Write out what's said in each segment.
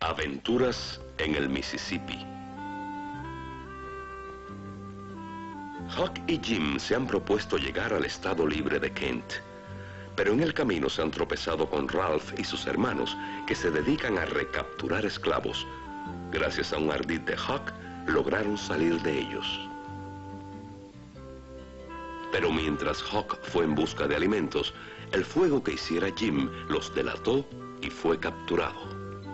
Aventuras en el Mississippi. Huck y Jim se han propuesto llegar al estado libre de Kent, pero en el camino se han tropezado con Ralph y sus hermanos, que se dedican a recapturar esclavos. Gracias a un ardid de Huck, lograron salir de ellos. Pero mientras Huck fue en busca de alimentos, el fuego que hiciera Jim los delató y fue capturado.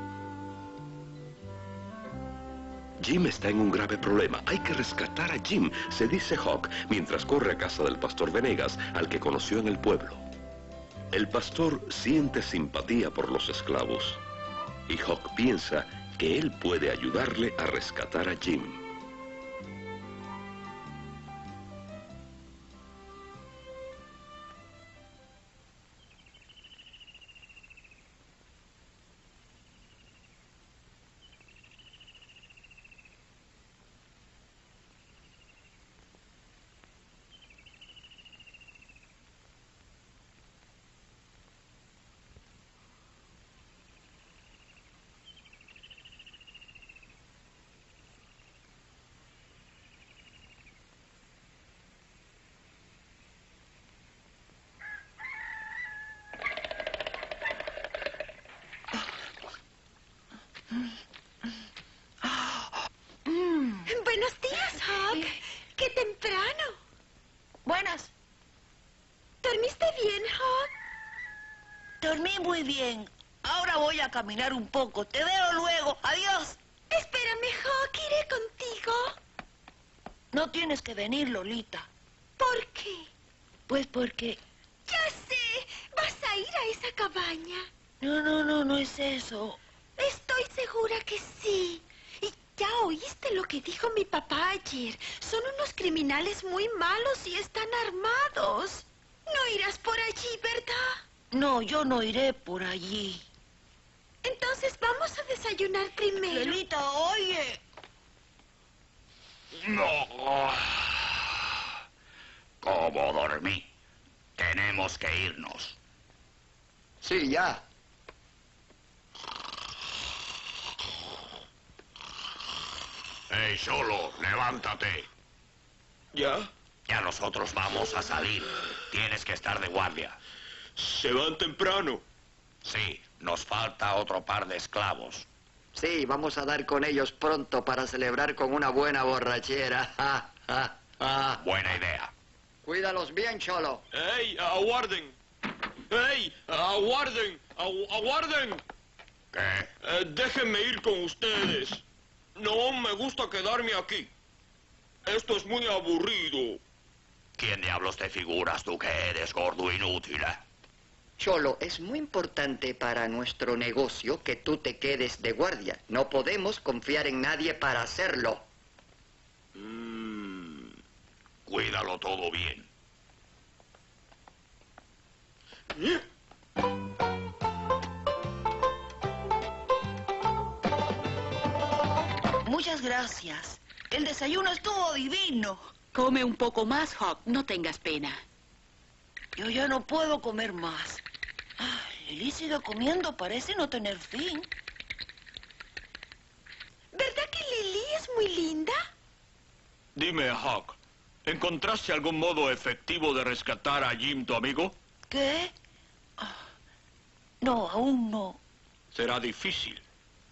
Jim está en un grave problema. Hay que rescatar a Jim, se dice Huck, mientras corre a casa del pastor Venegas, al que conoció en el pueblo. El pastor siente simpatía por los esclavos, y Huck piensa que él puede ayudarle a rescatar a Jim. Buenos días, Huck. ¡Qué temprano! Buenas. ¿Dormiste bien, Huck? Dormí muy bien. Ahora voy a caminar un poco. Te veo luego. Adiós. Espérame, Huck. Iré contigo. No tienes que venir, Lolita. ¿Por qué? Pues porque... Ya sé. ¿Vas a ir a esa cabaña? No es eso. Estoy segura que sí. Y ya oíste lo que dijo mi papá ayer. Son unos criminales muy malos y están armados. No irás por allí, ¿verdad? No, yo no iré por allí. Entonces vamos a desayunar primero. Lolita, oye. No. ¿Cómo dormí? Tenemos que irnos. Sí, ya. ¡Hey, Solo, levántate! ¿Ya? Ya nosotros vamos a salir. Tienes que estar de guardia. ¿Se van temprano? Sí, nos falta otro par de esclavos. Sí, vamos a dar con ellos pronto para celebrar con una buena borrachera. Buena idea. Cuídalos bien, Cholo. ¡Ey, aguarden! ¡Ey, aguarden! ¡Aguarden! ¿Qué? Déjenme ir con ustedes. No me gusta quedarme aquí. Esto es muy aburrido. ¿Quién diablos te figuras tú que eres, gordo inútil? Cholo, es muy importante para nuestro negocio que tú te quedes de guardia. No podemos confiar en nadie para hacerlo. Cuídalo todo bien. Muchas gracias. El desayuno estuvo divino. Come un poco más, Huck. No tengas pena. Yo ya no puedo comer más. Lily sigue comiendo, parece no tener fin. ¿Verdad que Lily es muy linda? Dime, Huck, ¿encontraste algún modo efectivo de rescatar a Jim, tu amigo? ¿Qué? No, aún no. Será difícil.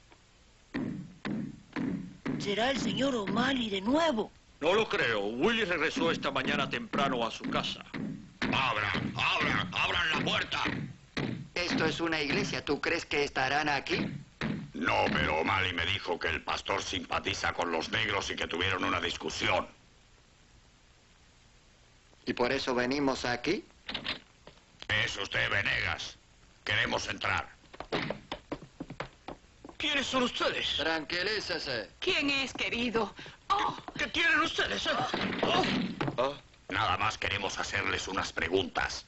¿Será el señor O'Malley de nuevo? No lo creo. Willie regresó esta mañana temprano a su casa. ¡Abran! ¡Abran! ¡Abran la puerta! Esto es una iglesia. ¿Tú crees que estarán aquí? No, pero O'Malley me dijo que el pastor simpatiza con los negros y que tuvieron una discusión. ¿Y por eso venimos aquí? Es usted, Venegas. Queremos entrar. ¿Quiénes son ustedes? Tranquilícese. ¿Quién es, querido? Oh, ¿Qué tienen ustedes? Nada más queremos hacerles unas preguntas.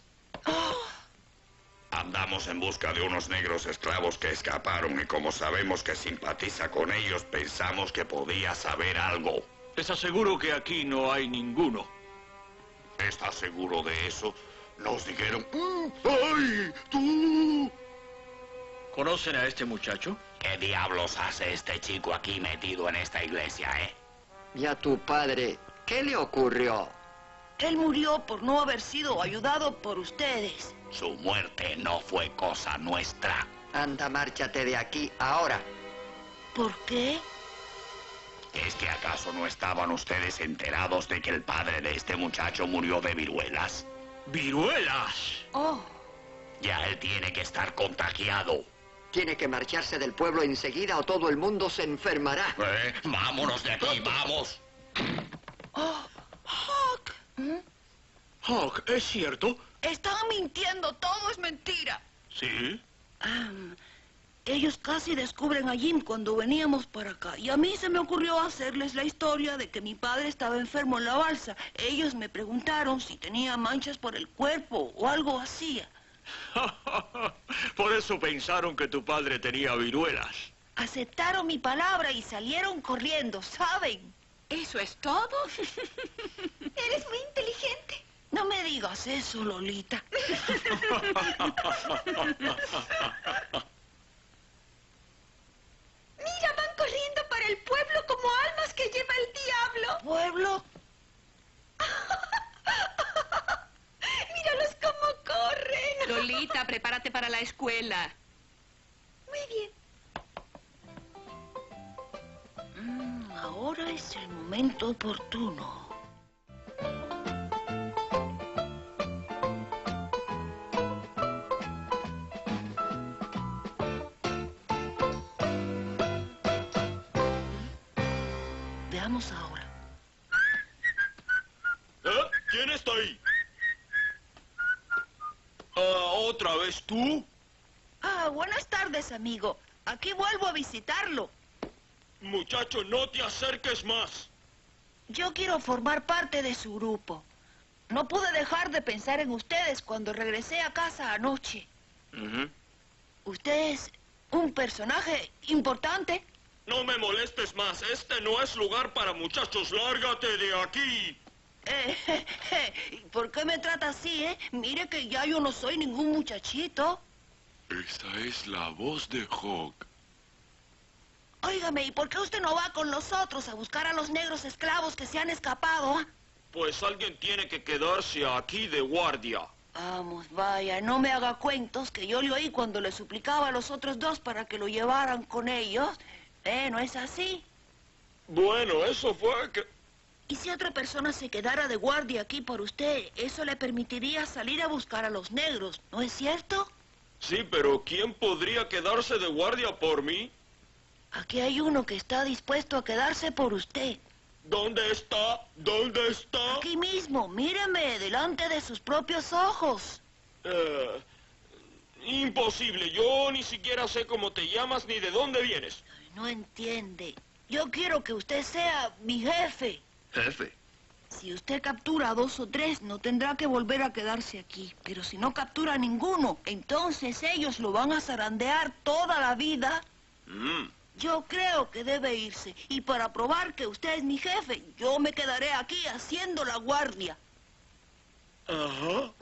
Andamos en busca de unos negros esclavos que escaparon y como sabemos que simpatiza con ellos, pensamos que podía saber algo. Les aseguro que aquí no hay ninguno. ¿Estás seguro de eso? Nos dijeron... ¡Ay! ¡Tú! ¿Conocen a este muchacho? ¿Qué diablos hace este chico aquí metido en esta iglesia, ¿Y a tu padre qué le ocurrió? Él murió por no haber sido ayudado por ustedes. Su muerte no fue cosa nuestra. Anda, márchate de aquí ahora. ¿Por qué? ¿Es que acaso no estaban ustedes enterados de que el padre de este muchacho murió de viruelas? ¡Viruelas! Oh, Ya él tiene que estar contagiado. Tiene que marcharse del pueblo enseguida o todo el mundo se enfermará. Vámonos de aquí, vamos. Hawk. Hawk, ¿es cierto? Están mintiendo, todo es mentira. Sí. Ellos casi descubren a Jim cuando veníamos para acá. Y a mí se me ocurrió hacerles la historia de que mi padre estaba enfermo en la balsa. Ellos me preguntaron si tenía manchas por el cuerpo o algo así. Por eso pensaron que tu padre tenía viruelas. Aceptaron mi palabra y salieron corriendo, ¿saben? ¿Eso es todo? Eres muy inteligente. No me digas eso, Lolita. Mira, van corriendo para el pueblo como almas que lleva el diablo. ¿Pueblo? Míralos cómo corren. Lolita, prepárate para la escuela. Muy bien. Ahora es el momento oportuno. Veamos ahora. ¿Quién está ahí? ¿Otra vez tú? Buenas tardes, amigo. Aquí vuelvo a visitarlo. Muchacho, no te acerques más. Yo quiero formar parte de su grupo. No pude dejar de pensar en ustedes cuando regresé a casa anoche. Usted es un personaje importante. No me molestes más. Este no es lugar para muchachos. Lárgate de aquí. ¿Por qué me trata así, Mire que ya yo no soy ningún muchachito. Esta es la voz de Hawk. Óigame, ¿y por qué usted no va con los otros a buscar a los negros esclavos que se han escapado? Pues alguien tiene que quedarse aquí de guardia. Vamos, vaya, no me haga cuentos que yo le oí cuando le suplicaba a los otros dos para que lo llevaran con ellos. ¿No es así? Bueno, eso fue que... ¿Y si otra persona se quedara de guardia aquí por usted, eso le permitiría salir a buscar a los negros, ¿no es cierto? Sí, pero ¿quién podría quedarse de guardia por mí? Aquí hay uno que está dispuesto a quedarse por usted. ¿Dónde está? ¿Dónde está? Aquí mismo, míreme, delante de sus propios ojos. Imposible. Yo ni siquiera sé cómo te llamas ni de dónde vienes. No entiende. Yo quiero que usted sea mi jefe. Jefe. Si usted captura a 2 o 3, no tendrá que volver a quedarse aquí. Pero si no captura a ninguno, entonces ellos lo van a zarandear toda la vida. Yo creo que debe irse. Y para probar que usted es mi jefe, yo me quedaré aquí haciendo la guardia. Ajá.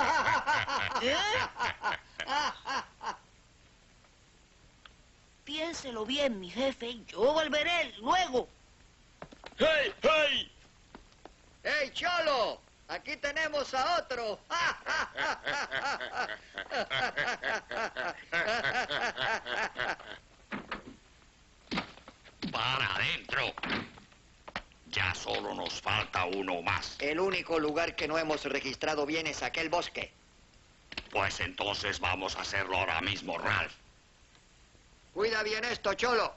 Piénselo bien, mi jefe. Yo volveré luego. ¡Hey, hey! ¡Hey, Cholo! Aquí tenemos a otro. Para adentro. Ya solo nos falta uno más. El único lugar que no hemos registrado bien es aquel bosque. Pues entonces vamos a hacerlo ahora mismo, Ralph. Cuida bien esto, Cholo.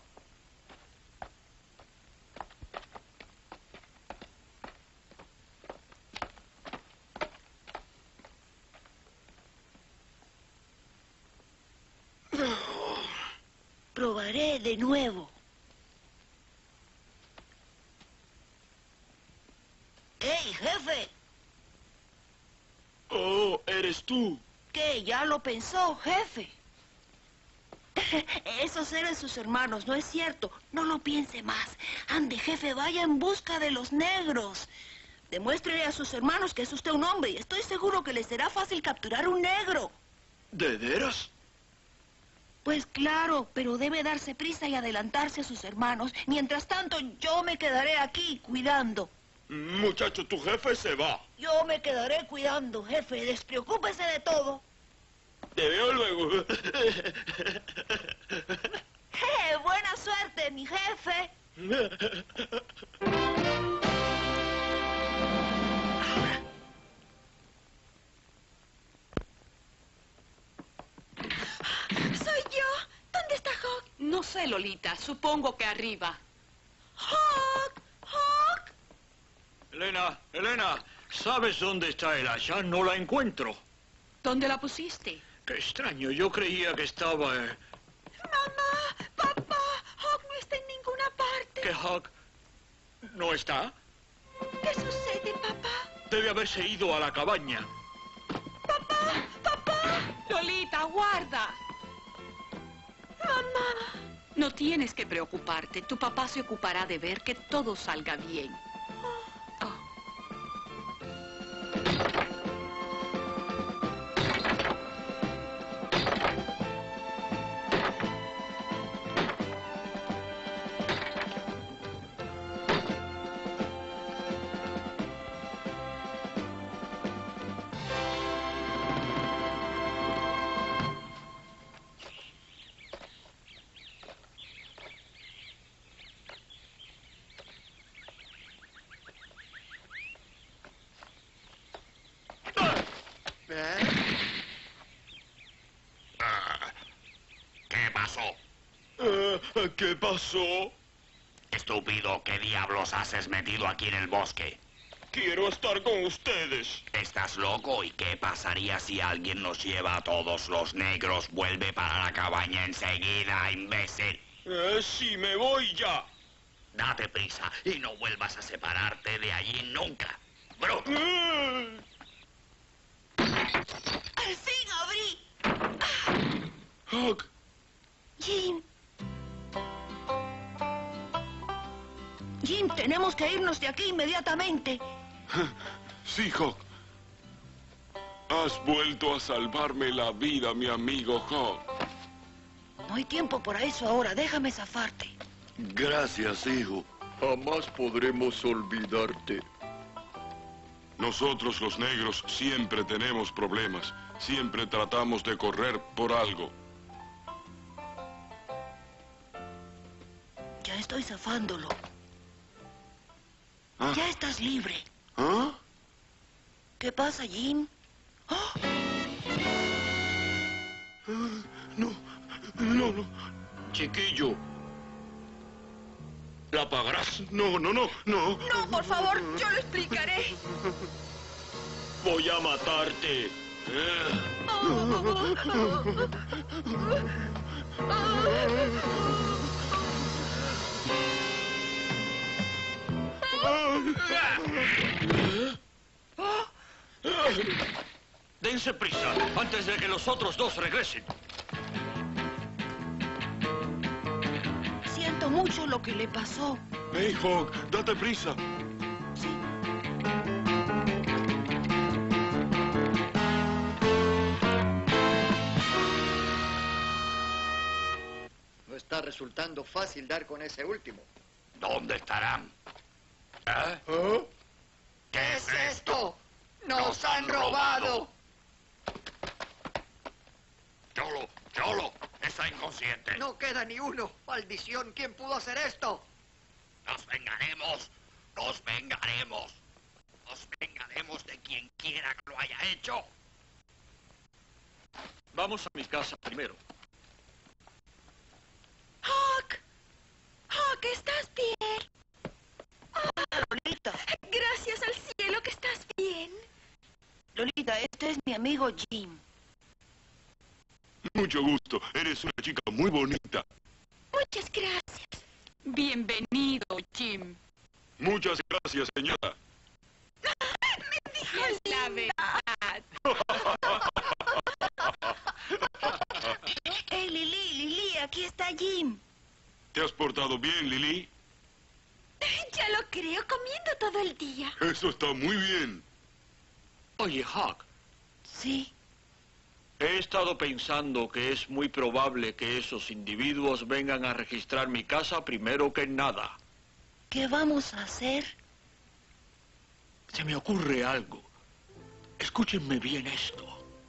Probaré de nuevo. ¡Hey, jefe! Oh, ¿eres tú? ¿Qué? ¿Ya lo pensó, jefe? Esos eran sus hermanos, ¿no es cierto? No lo piense más. Ande, jefe, vaya en busca de los negros. Demuéstrele a sus hermanos que es usted un hombre y estoy seguro que les será fácil capturar un negro. ¿De veras? Pues claro, pero debe darse prisa y adelantarse a sus hermanos. Mientras tanto, yo me quedaré aquí cuidando. Muchacho, tu jefe se va. Yo me quedaré cuidando, jefe. Despreocúpese de todo. Te veo luego. Buena suerte, mi jefe. Soy yo. ¿Dónde está Hawk? No sé, Lolita. Supongo que arriba. ¡Hawk! ¡Hawk! Elena, ¿sabes dónde está el hacha? No la encuentro. ¿Dónde la pusiste? Qué extraño, yo creía que estaba... Mamá, papá, Hawk no está en ninguna parte. ¿Que Hawk no está? ¿Qué sucede, papá? Debe haberse ido a la cabaña. Papá, Lolita, guarda. mamá. No tienes que preocuparte. Tu papá se ocupará de ver que todo salga bien. Oh. ¿Qué pasó? ¿Qué pasó? Estúpido, ¿qué diablos haces metido aquí en el bosque? Quiero estar con ustedes. ¿Estás loco? ¿Y qué pasaría si alguien nos lleva a todos los negros? Vuelve para la cabaña enseguida, imbécil. Sí, me voy ya. Date prisa y no vuelvas a separarte de allí nunca. ¡Bruto! ¡Al fin abrí! Hawk, Jim, Jim, tenemos que irnos de aquí inmediatamente. sí, Hawk. Has vuelto a salvarme la vida, mi amigo Hawk. No hay tiempo para eso ahora. Déjame zafarte. Gracias, hijo. Jamás podremos olvidarte. Nosotros los negros siempre tenemos problemas. Siempre tratamos de correr por algo. Ya estoy zafándolo. ¿Ah? Ya estás libre. ¿Ah? ¿Qué pasa, Jim? ¡Oh! No, no, no. Chiquillo, ¿la pagarás? No. no, por favor, yo lo explicaré. Voy a matarte. Dense prisa, antes de que los otros dos regresen. Siento mucho lo que le pasó. Hey, Hawk, date prisa. Sí. No está resultando fácil dar con ese último. ¿Dónde estarán? ¿Eh? ¿Qué es esto? ¡Nos han robado! Cholo, está inconsciente. No queda ni uno. ¡Maldición! ¿Quién pudo hacer esto? Nos vengaremos de quien quiera que lo haya hecho. Vamos a mi casa primero. Hawk, ¿estás bien? Lolita, Gracias al cielo que estás bien. Lolita, este es mi amigo Jim. Mucho gusto. Eres una chica muy bonita. Muchas gracias. Bienvenido, Jim. Muchas gracias, señora. Es la verdad. ¡Hey, Lili! Aquí está Jim. ¿Te has portado bien, Lily? Ya lo creo, comiendo todo el día. Eso está muy bien. Oye, Hawk, Sí. He estado pensando que es muy probable que esos individuos vengan a registrar mi casa primero que nada. ¿Qué vamos a hacer? Se me ocurre algo. Escúchenme bien esto.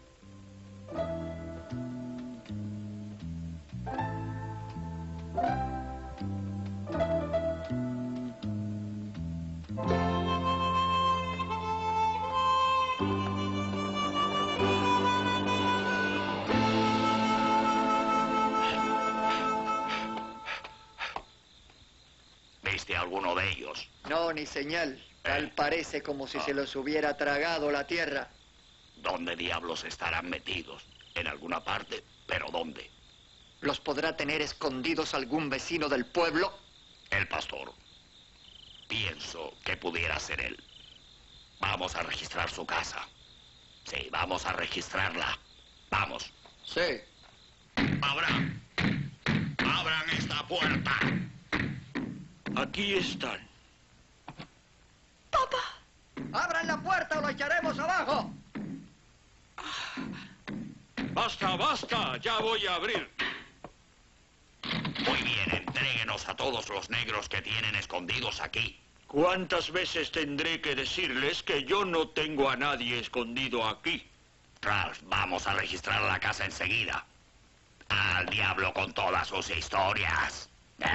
¿Viste a alguno de ellos? No, ni señal. Tal parece como si se los hubiera tragado la tierra. ¿Dónde diablos estarán metidos? En alguna parte, pero ¿dónde? ¿Los podrá tener escondidos algún vecino del pueblo? El pastor. Pienso que pudiera ser él. Vamos a registrar su casa. Sí, vamos a registrarla. Vamos. Sí. ¡Abran! ¡Abran esta puerta! Aquí están. Papá. ¡Abran la puerta o lo echaremos abajo! ¡Basta, basta! Ya voy a abrir. Muy bien, entréguenos a todos los negros que tienen escondidos aquí. ¿Cuántas veces tendré que decirles que yo no tengo a nadie escondido aquí? Ralph, vamos a registrar la casa enseguida. Al diablo con todas sus historias.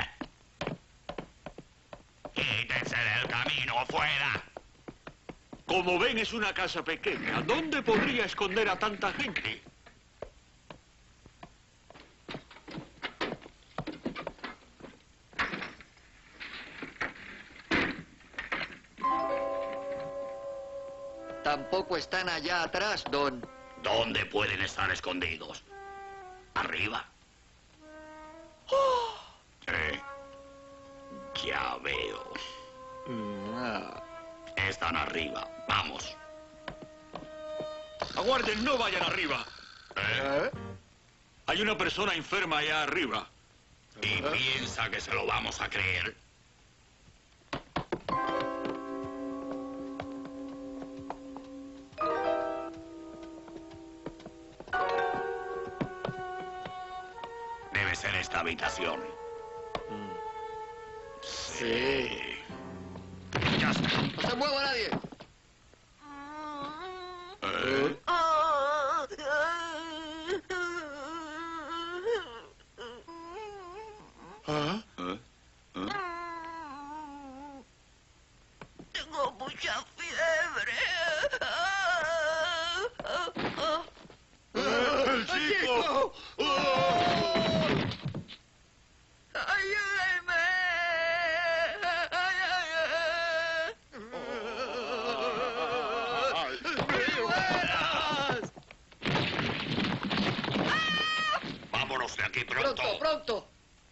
¡Quítense del camino, fuera! Como ven, es una casa pequeña. ¿Dónde podría esconder a tanta gente? Tampoco están allá atrás, Don. ¿Dónde pueden estar escondidos? ¿Arriba? Ya veo. Están arriba. Vamos. Aguarden, no vayan arriba. Hay una persona enferma allá arriba. ¿Y piensa que se lo vamos a creer? Debe ser esta habitación. Sí. Ya está. ¡No se mueva nadie! Tengo mucha fiebre. ¡El chico! ¡Ayúdenme! Vámonos de aquí pronto. ¡Pronto, pronto!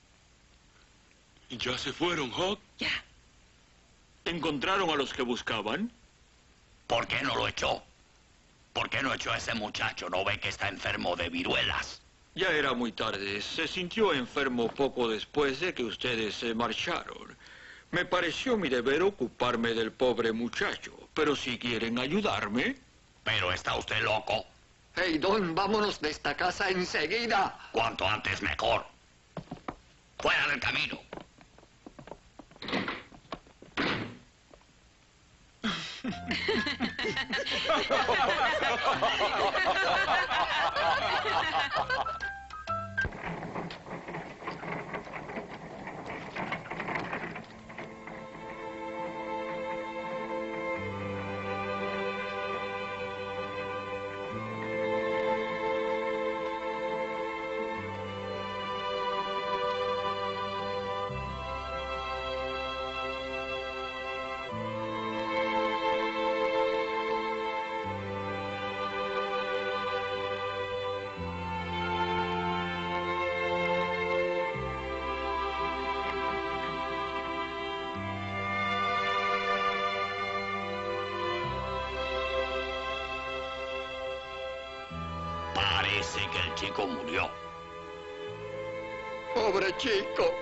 ¿Ya se fueron, Hawk? Ya. ¿Encontraron a los que buscaban? ¿Por qué no lo echó? ¿Por qué no echó a ese muchacho? ¿No ve que está enfermo de viruelas? Ya era muy tarde. Se sintió enfermo poco después de que ustedes se marcharon. Me pareció mi deber ocuparme del pobre muchacho. Pero si quieren ayudarme... Pero está usted loco. ¡Hey, Don, vámonos de esta casa enseguida! Cuanto antes mejor. Fuera del camino. Parece que el chico murió. ¡Pobre chico!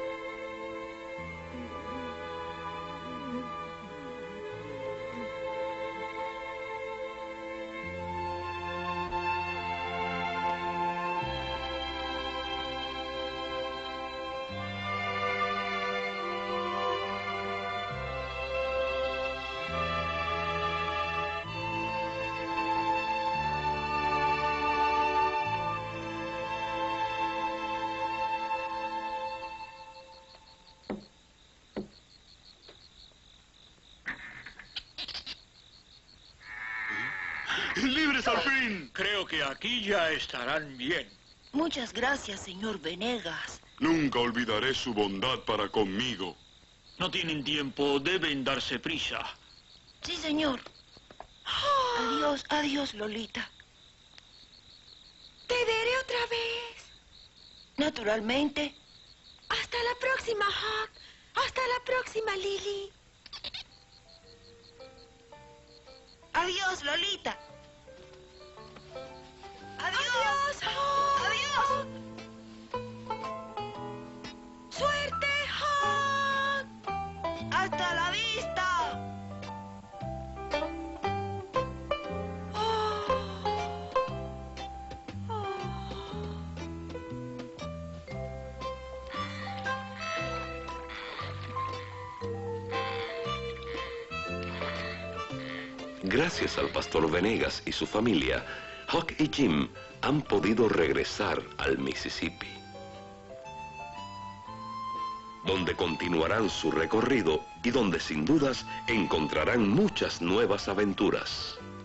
¡Libres al fin! Creo que aquí ya estarán bien. Muchas gracias, señor Venegas. Nunca olvidaré su bondad para conmigo. No tienen tiempo, deben darse prisa. Sí, señor. Adiós, adiós, Lolita. ¿Te veré otra vez? Naturalmente. Hasta la próxima, Hawk. Hasta la próxima, Lily. Adiós, Lolita. Adiós, Hawk. Adiós. ¡Suerte, Hawk! Hasta la vista. Gracias al pastor Venegas y su familia, Huck y Jim han podido regresar al Mississippi, donde continuarán su recorrido y donde sin dudas encontrarán muchas nuevas aventuras.